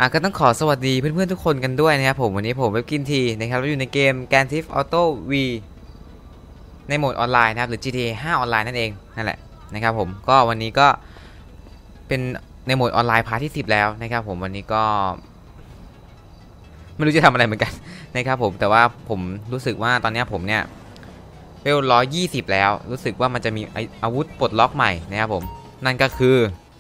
ก็ต้องขอสวัสดีเพื่อนๆทุกคนกันด้วยนะครับผมวันนี้ผมเว็บกินทีนะครับเราอยู่ในเกม Grand Theft Auto V ในโหมดออนไลน์นะครับหรือ GTA 5ออนไลน์นั่นเองนั่นแหละนะครับผมก็วันนี้ก็เป็นในโหมดออนไลน์พาร์ทที่10แล้วนะครับผมวันนี้ก็ไม่รู้จะทำอะไรเหมือนกันนะครับผมแต่ว่าผมรู้สึกว่าตอนนี้ผมเนี่ยเวล120แล้วรู้สึกว่ามันจะมีอาวุธปลดล็อกใหม่นะครับผมนั่นก็คือ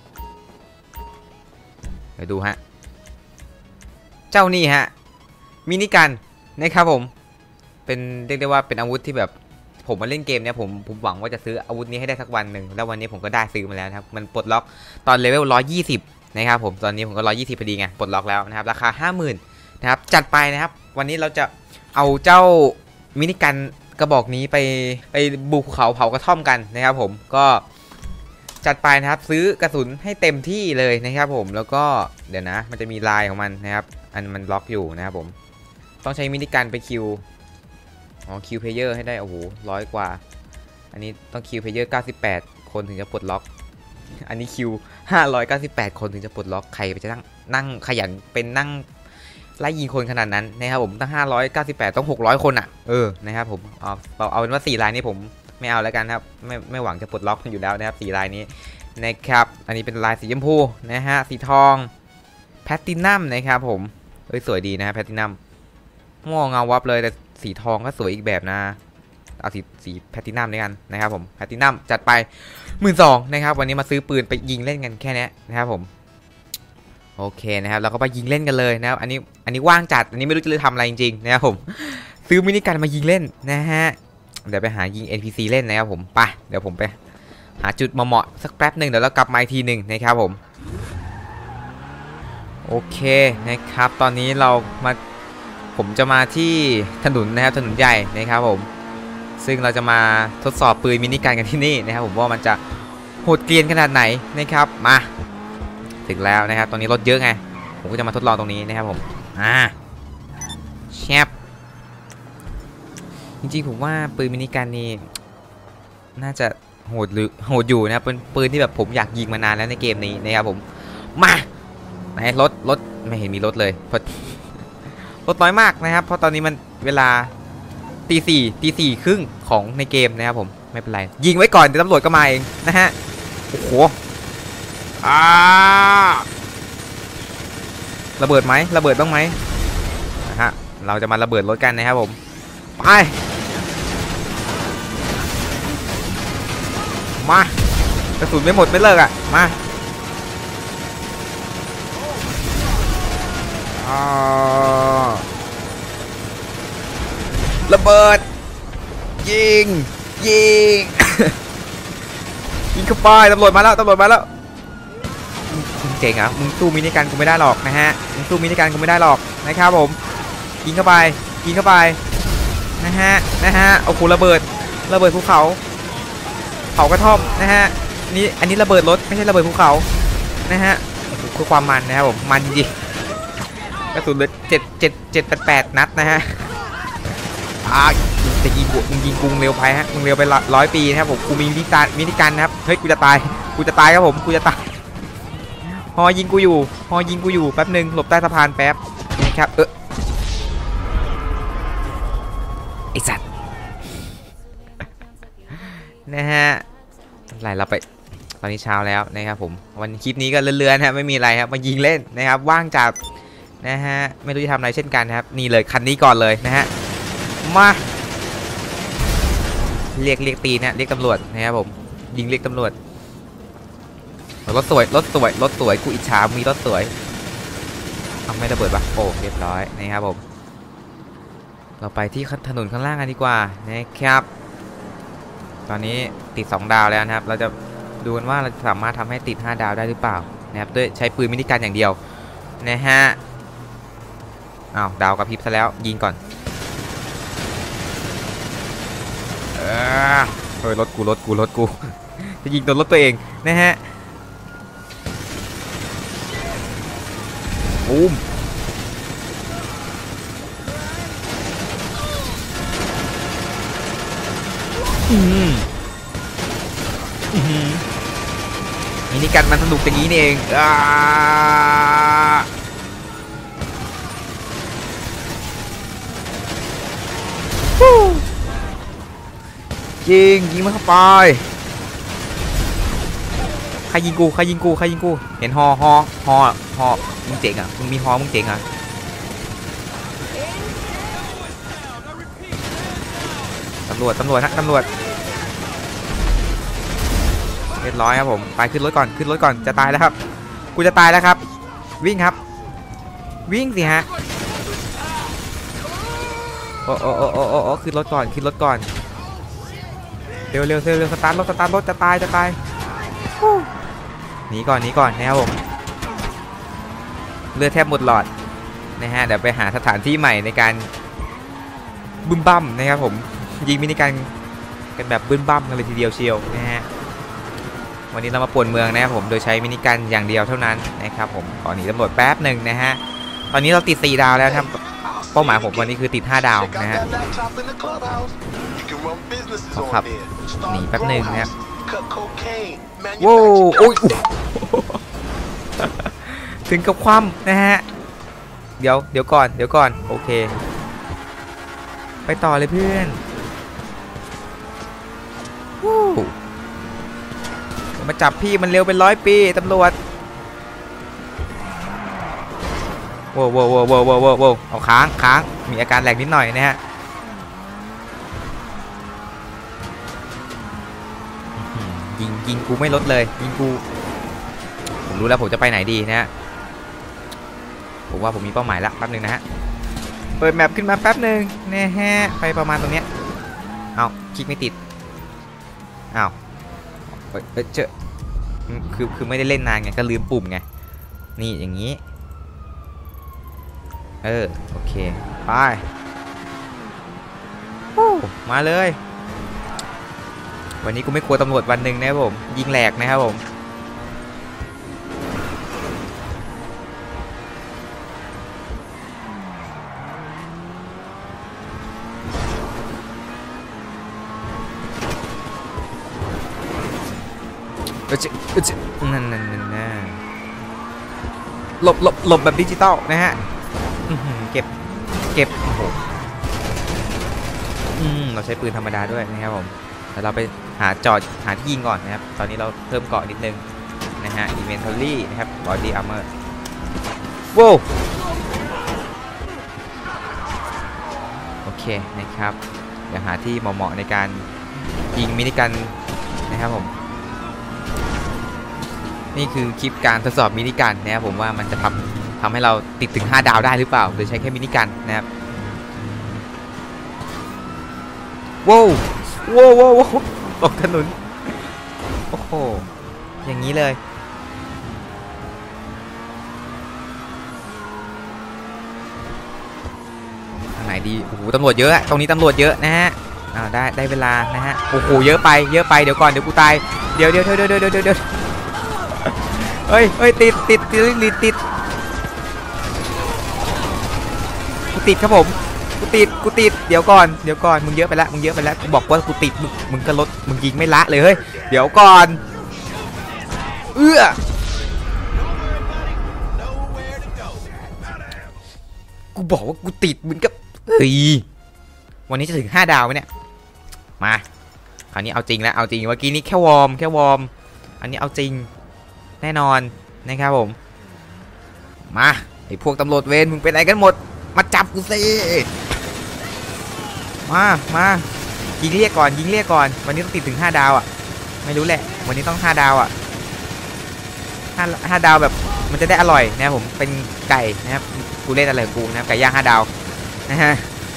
เดี๋ยวดูฮะเจ้านี่ฮะมินิกันนะครับผมเป็นเรียกได้ว่าเป็นอาวุธที่แบบผมมาเล่นเกมเนี่ยผมหวังว่าจะซื้ออาวุธนี้ให้ได้สักวันหนึ่งแล้ววันนี้ผมก็ได้ซื้อมาแล้วครับมันปลดล็อกตอนเลเวล120นะครับผมตอนนี้ผมก็120พอดีไงปลดล็อกแล้วนะครับราคา 50,000 นะครับจัดไปนะครับวันนี้เราจะเอาเจ้ามินิกันกระบอกนี้ไปบุกภูเขาเผากระท่อมกันนะครับผมก็จัดไปนะครับซื้อกระสุนให้เต็มที่เลยนะครับผมแล้วก็เดี๋ยวนะมันจะมีลายของมันนะครับมันล็อกอยู่นะครับผมต้องใช้มินิกันไปคิวเพลเยอร์ให้ได้โอ้โห100 กว่าอันนี้ต้องคิวเพลเยอร์98 คนถึงจะปลดล็อกอันนี้คิว598 คนถึงจะปลดล็อกใครจะนั่งขยันเป็นนั่งไล่ยิงคนขนาดนั้นนะครับผมตั้ง598ต้อง600 คนอ่ะนะครับผมเอาเป็นว่า4 ลายนี้ผมไม่เอาแล้วกันครับไม่หวังจะปลดล็อกอยู่แล้วนะครับ4 ลายนี้นะครับอันนี้เป็นลายสีชมพูนะฮะสีทองแพลตินัมนะครับผมสวยดีนะแพลตินัมม่วงเงาวับเลยแต่สีทองก็สวยอีกแบบนะเอาสีแพลตินัมด้วยกันนะครับผมแพลตินัมจัดไป12,000นะครับวันนี้มาซื้อปืนไปยิงเล่นกันแค่นี้นะครับผมโอเคนะครับเราก็ไปยิงเล่นกันเลยนะครับอันนี้ว่างจัดอันนี้ไม่รู้จะทำอะไรจริงๆนะครับผมซื้อมินิกันมายิงเล่นนะฮะเดี๋ยวไปหายิง NPC เล่นนะครับผมไปเดี๋ยวผมไปหาจุดเหมาะสักแป๊บหนึ่งเดี๋ยวเรากลับมาอีกทีหนึ่งนะครับผมโอเคนะครับตอนนี้ผมจะมาที่ถนนนะครับถนนใหญ่นะครับผมซึ่งเราจะมาทดสอบปืนมินิกันกันที่นี่นะครับผมว่ามันจะโหดเกรียนขนาดไหนนะครับมาถึงแล้วนะครับตอนนี้รถเยอะไงผมก็จะมาทดลองตรงนี้นะครับผมแชปจริงๆผมว่าปืนมินิกันนี่น่าจะโหดอยู่นะครับเป็นปืนที่แบบผมอยากยิงมานานแล้วในเกมนี้นะครับผมมาไหนรถไม่เห็นมีรถเลยรถน้อยมากนะครับเพราะตอนนี้มันเวลาตีสี่ครึ่งของในเกมนะครับผมไม่เป็นไรยิงไว้ก่อนเดี๋ยวตำรวจก็มาเองนะฮะโอ้โหระเบิดไหมระเบิดบ้างไหมนะฮะเราจะมาระเบิดรถกันนะครับผมไปมากระสุนไม่หมดไม่เลิกอ่ะมาระเบิดยิง ยิงเข้าไปตำรวจมาแล้วมึงเจ๋งอ่ะมึงสู้มินิกันกูไม่ได้หรอกนะฮะมึงสู้มินิกันกูไม่ได้หรอกนะครับผมยิงเข้าไปนะฮะโอ้โหระเบิดภูเขาเผากระท่อมนะฮะอันนี้ระเบิดรถไม่ใช่ระเบิดภูเขานะฮะคือความมันนะครับผมมันจริงกระสุนเลย788 นัดนะฮะจะยิงมึงยิงกูเร็วไปฮะมึงเร็วไป100 ปีนะครับผมกูมีมินิกันนะครับเฮ้ยกูจะตายครับผมกูจะตายฮอยิงกูอยู่แป๊บหนึ่งหลบใต้สะพานแป๊บนะครับไอสัตว์นะฮะอะไรเราไปตอนนี้เช้าแล้วนะครับผมวันคลิปนี้ก็เลื่อนๆนะไม่มีอะไรครับมายิงเล่นนะครับว่างจัดนะฮะไม่รู้จะทำอะไรเช่นกันครับนี่เลยคันนี้ก่อนเลยนะฮะมาเรียกตีนะเรียกตำรวจนะครับผมยิงเรียกตำรวจรถสวยกูอิจฉามีรถสวยเอาไม่ระเบิดปะโอ้เรียบร้อยนะครับผมเราไปที่ถนนข้างล่างกันดีกว่านะครับตอนนี้ติด2 ดาวแล้วนะครับเราจะดูกันว่าเราสามารถทำให้ติด5 ดาวได้หรือเปล่านะครับด้วยใช้ปืนมินิกันอย่างเดียวนะฮะดาวกระพริบซะแล้วยิงก่อนเฮ้ยรถกูจะยิงโดนรถตัวเองนะฮะบูมมินิกันมันสนุกอย่างนี้นี่เองยิงมันเข้าไปใครยิงกูเห็นฮอมึงเจ๋งอ่ะมึงมีฮอมึงเจ๋งอ่ะตำรวจเรียบร้อยครับผมไปขึ้นรถก่อนจะตายแล้วครับกูจะตายแล้วครับวิ่งครับวิ่งสิฮะโอ้ขึ้นรถก่อนเร็วสตาร์ทรถจะตายหนีก่อนนะครับผมเลือดแทบหมดหลอดนะฮะเดี๋ยวไปหาสถานที่ใหม่ในการบึ้มบั้มนะครับผมยิงมินิกันแบบบึ้มบั้มกันเลยทีเดียวเชียวนะฮะวันนี้เรามาป่วนเมืองนะครับผมโดยใช้มินิกันอย่างเดียวเท่านั้นนะครับผมขอหนีตำรวจแป๊บหนึ่งนะฮะตอนนี้เราติด4 ดาวแล้วครับเป้าหมายผมวันนี้คือติด5 ดาวนะฮะครับหนีแป๊บหนึ่งนะครับว้าวโอ้ยถึงกับคว่ำนะฮะเดี๋ยวก่อนโอเคไปต่อเลยเพื่อนมาจับพี่มันเร็วเป็น100 ปีตำรวจโว้เอาค้างมีอาการแหลกนิดหน่อยนะฮะยิงกูไม่ลดเลยยิงกูผมรู้แล้วผมจะไปไหนดีนะฮะผมว่าผมมีเป้าหมายแล้วแป๊บนึงนะฮะเปิดแมปขึ้นมาแป๊บนึงนะฮะไปประมาณตรงเนี้ยเอาคลิกไม่ติดอ้าวเจอคือไม่ได้เล่นนานไงก็ลืมปุ่มไงนี่อย่างนี้โอเคไปมาเลยวันนี้กูไม่กลัวตำรวจวันหนึ่งนะครับผมยิงแหลกนะครับผมนั่นหลบแบบดิจิตอลนะฮะเก็บโอ้โหเราใช้ปืนธรรมดาด้วยนะครับผมแต่เราไปหาที่ยิงก่อนนะครับตอนนี้เราเพิ่มเกาะนิดนึงนะฮะ inventory นะครับ body armor ว้าวโอเคนะครับเดี๋ยวหาที่เหมาะในการยิงมินิกันนะครับผมนี่คือคลิปการทดสอบมินิกันนะครับผมว่ามันจะทำให้เราติดถึง5 ดาวได้หรือเปล่าโดยใช้แค่มินิกันนะครับว้าวตกถนนโอ้โหอย่างนี้เลยทางไหนดีโอ้โหตำรวจเยอะตรงนี้ตำรวจเยอะนะฮะได้เวลานะฮะโอ้โหเยอะไปเดี๋ยวก่อนเดี๋ยวกูตายเดี๋ยวเฮ้ยติดกูติดครับผมกูติดเดี๋ยวก่อนมึงเยอะไปแล้วกูบอกว่ากูติดมึงก็ลดมึงยิงไม่ละเลยเฮ้ยเดี๋ยวก่อนกูบอกว่ากูติดมึงก็วันนี้จะถึง5 ดาวไหมเนี่ยมาคราวนี้เอาจริงแล้วเมื่อกี้นี้แค่วอร์มอันนี้เอาจริงแน่นอนนะครับผมมาไอพวกตำรวจเวรมึงเป็นอะไรกันหมดมาจับกูสิมายิงเรียกก่อนวันนี้ต้องติดถึง5 ดาวอ่ะไม่รู้แหละวันนี้ต้อง5 ดาวอ่ะ5 ดาวแบบมันจะได้อร่อยนะครับผมเป็นไก่นะครับกูเล่นอะไรของกูนะครับไก่ย่าง5 ดาวนะฮะ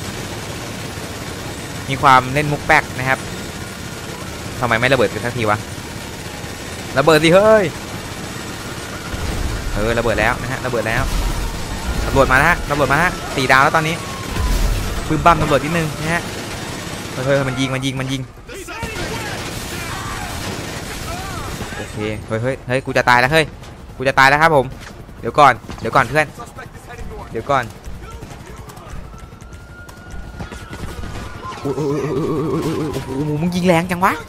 มีความเล่นมุกแป๊กนะครับทำไมไม่ระเบิดกันสักทีวะระเบิดสิเฮ้ยระเบิดแล้วนะฮะตำรวจมานะฮะ4 ดาวแล้วตอนนี้ปืนบั้มตำรวจนิดนึงนะฮะมันยิงโอเคเฮ้ยกูจะตายแล้วครับผมเดี๋ยวก่อนเพื่อนเดี๋ยวก่อนโอ้โหมึงยิงแรงจังวะ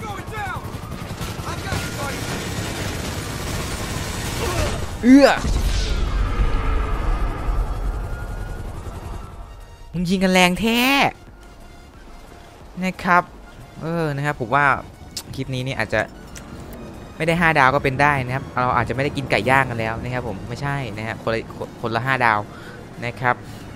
มึงยิงกันแรงแท้นะครับนะครับผมว่าคลิปนี้นี่อาจจะไม่ได้5 ดาวก็เป็นได้นะครับเราอาจจะไม่ได้กินไก่ย่างกันแล้วนะครับผมไม่ใช่นะครับคนละ5 ดาวนะครับ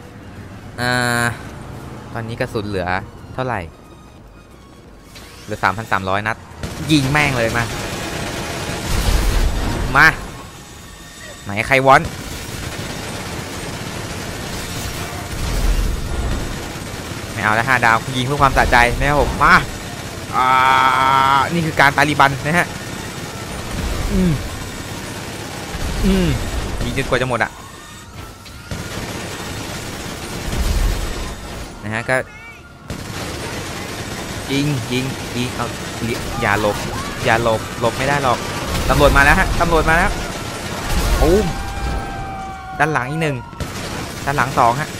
ตอนนี้กระสุนเหลือเท่าไหร่เหลือ 3,300 นัดยิงแม่งเลยมาไหนใครวอนไม่เอาแล้ว5 ดาวยิงเพื่อความสะใจนะครับผมมานี่คือการตาลีบันนะฮะยิงจนกว่าจะหมดอ่ะนะฮะก็ยิงเอาอย่าหลบไม่ได้หรอกตำรวจมาแล้วฮะตำรวจมาแล้วด้านหลังอีก1ด้านหลัง2ฮะ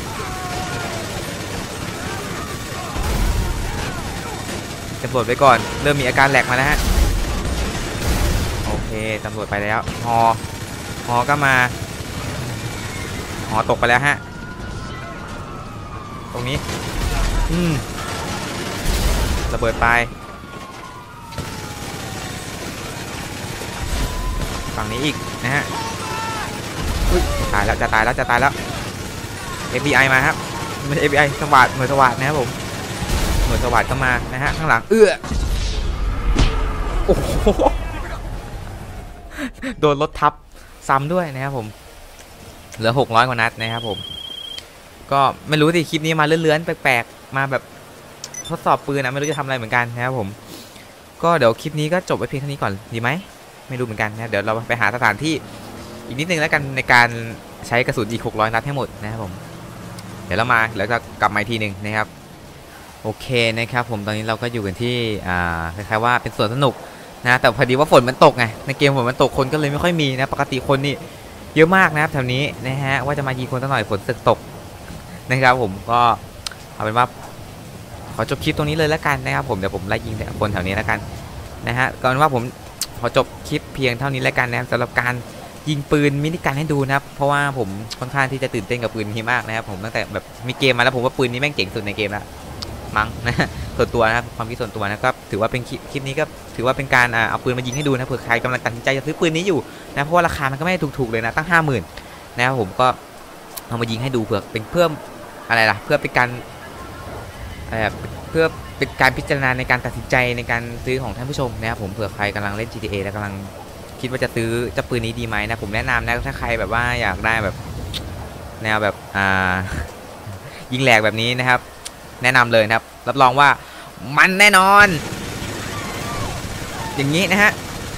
ตำรวจไปก่อนเริ่มมีอาการแหลกมาแล้วฮะโอเคตำรวจไปแล้วฮอก็มาฮอตกไปแล้วฮะตรงนี้ระเบิดไปฝั่งนี้อีกนะฮะตายแล้วจะตายแล้ว FBI มาครับไม่ใช่ FBI สวัสดิ์หน่วยสวัสดิ์นะครับผมหน่วยสวัสดิ์ก็มานะฮะข้างหลังโอ้โหโดนรถทับซ้ำด้วยนะครับผมเหลือ600 กว่านัดนะครับผมก็ไม่รู้สิคลิปนี้มาเลื่อนๆแปลกๆมาแบบทดสอบปืนนะไม่รู้จะทำอะไรเหมือนกันนะครับผมก็เดี๋ยวคลิปนี้ก็จบไว้เพียงเท่านี้ก่อนดีไหมไม่รู้เหมือนกันนะเดี๋ยวเราไปหาสถานที่อีกนิดนึงแล้วกันในการใช้กระสุนอีก600 นัดให้หมดนะครับผมเดี๋ยวเรามาแล้วจะกลับมาอีกทีหนึ่งนะครับโอเคนะครับผมตอนนี้เราก็อยู่กันที่คล้ายๆว่าเป็นสวนสนุกนะแต่พอดีว่าฝนมันตกไงในเกมฝนมันตกคนก็เลยไม่ค่อยมีนะปกติคนนี่เยอะมากนะครับแถวนี้นะฮะว่าจะมายิงคนสักหน่อยฝนสึกตกนะครับผมก็เอาเป็นว่าขอจบคลิปตรงนี้เลยแล้วกันนะครับผมเดี๋ยวผมไล่ยิงคนแถวนี้แล้วกันนะฮะก่อนว่าผมขอจบคลิปเพียงเท่านี้แล้วกันนะครับสำหรับการยิงปืนมินิกันให้ดูนะครับเพราะว่าผมค่อนข้างที่จะตื่นเต้นกับปืนนี้มากนะครับผมตั้งแต่แบบมีเกมมาแล้วผมว่าปืนนี้แม่งเจ๋งสุดในเกมแล้วมั้งนะส่วนตัวนะครับความคิดส่วนตัวนะครับถือว่าเป็นคลิปนี้ก็ถือว่าเป็นการเอาปืนมายิงให้ดูนะเผื่อใครกำลังตัดสินใจจะซื้อปืนนี้อยู่นะเพราะว่าราคามันก็ไม่ถูกๆเลยนะตั้ง 50,000นะครับผมก็เอามายิงให้ดูเผื่อเป็นเพิ่มอะไรล่ะเพื่อเป็นการเพื่อเป็นการพิจารณาในการตัดสินใจในการซื้อของท่านผู้ชมนะครับผมเผื่อใครกำลังเล่น GTA และกำลังคิดว่าจะซื้อเจ้าปืนนี้ดีไหมนะผมแนะนำนะถ้าใครแบบว่าอยากได้แบบแนวแบบยิงแหลกแบบนี้นะครับแนะนำเลยนะครับรับรองว่ามันแน่นอนอย่างนี้นะฮะ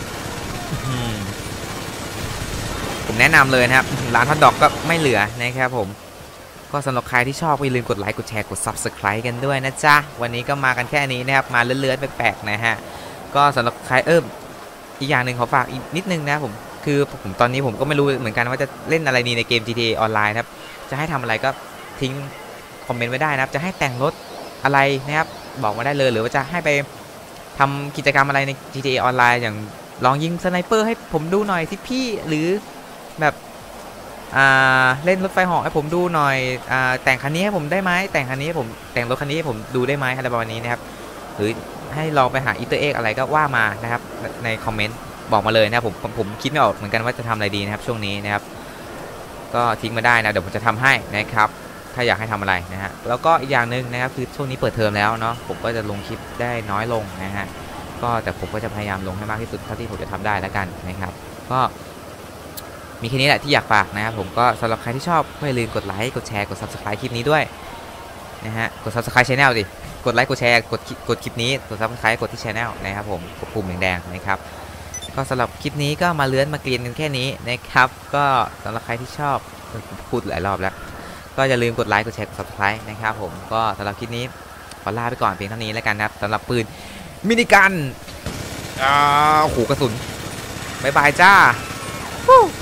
ผมแนะนำเลยนะครับร้านฮอทดอกก็ไม่เหลือนะครับผมก็สำหรับใครที่ชอบอย่าลืมกดไลค์กดแชร์กด Subscribe กันด้วยนะจ๊ะวันนี้ก็มากันแค่นี้นะครับมาเลื่อนๆแปลกๆนะฮะก็สำหรับใครอีกอย่างหนึ่งขอฝากอีกนิดนึงนะผมคือผมตอนนี้ผมก็ไม่รู้เหมือนกันว่าจะเล่นอะไรดีในเกม GTA ออนไลน์ครับจะให้ทำอะไรก็ทิ้งคอมเมนต์ไว้ได้นะครับจะให้แต่งรถอะไรนะครับบอกมาได้เลยหรือว่าจะให้ไปทำกิจกรรมอะไรใน GTA ออนไลน์อย่างลองยิงสไนเปอร์ให้ผมดูหน่อยสิพี่หรือแบบเล่นรถไฟเหาะให้ผมดูหน่อยแต่งคันนี้ให้ผมได้ไหมแต่งคันนี้ให้ผมแต่งรถคันนี้ให้ผมดูได้ไหมอะไรประมาณนี้นะครับหรือให้ลองไปหาอีสเตอร์เอ็กอะไรก็ว่ามานะครับในคอมเมนต์บอกมาเลยนะครับผมคิดไม่ออกเหมือนกันว่าจะทำอะไรดีนะครับช่วงนี้นะครับก็ทิ้งมาได้นะเดี๋ยวผมจะทำให้นะครับถ้าอยากให้ทำอะไรนะฮะแล้วก็อีกอย่างหนึ่งนะครับคือช่วงนี้เปิดเทอมแล้วเนาะผมก็จะลงคลิปได้น้อยลงนะฮะก็แต่ผมก็จะพยายามลงให้มากที่สุดเท่าที่ผมจะทำได้แล้วกันนะครับก็มีแค่นี้แหละที่อยากฝากนะครับผมก็สำหรับใครที่ชอบก็อย่าลืมกดไลค์กดแชร์กด Subscribe คลิปนี้ด้วยนะฮะกด Subscribe Channel ดิกดไลค์กดแชร์กดคลิปนี้กด Subscribe กดที่ Channel นะครับผมกดปุ่มแดงๆนะครับก็สำหรับคลิปนี้ก็มาเลื้อนมาเกลียนกันแค่นี้นะครับก็สำหรับใครที่ชอบพูดหลายรอบแล้วก็อย่าลืมกดไลค์กดแชร์กด Subscribe นะครับผมก็สำหรับคลิปนี้ขอลาไปก่อนเพียงเท่านี้แล้วกันนะครับสำหรับปืนมินิกันโอ้โหกระสุนบ๊ายบายจ้า